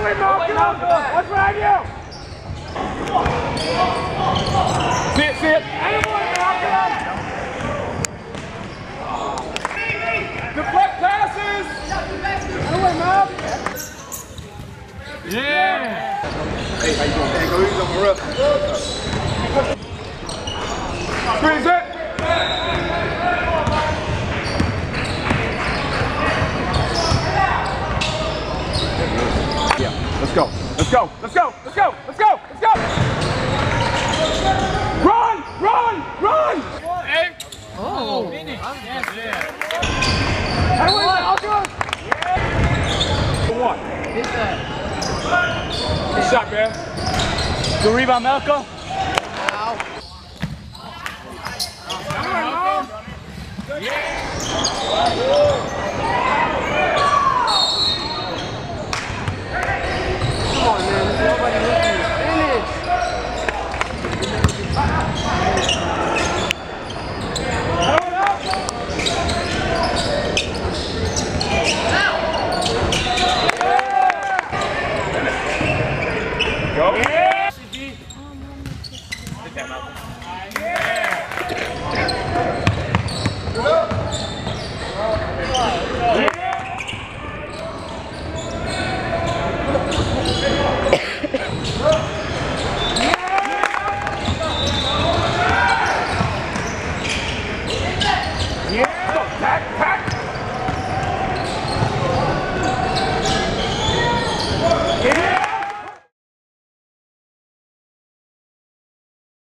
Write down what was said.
win, Malcolm! What's behind you? See it, see it! Anyone, Malcolm! Deflect passes! Anyone, Malcolm! Yeah! Hey, how you doing, man? Go easy on the roof. Squeeze it! Yeah, let's go. Let's go. Let's go. Let's go. Let's go. Let's go. Run! Run! Run! Hey! Oh! Finish. Hey, wait, I'll do it. One. Hit that. Good shot, man. Good rebound, Malcolm. Ow. Yeah.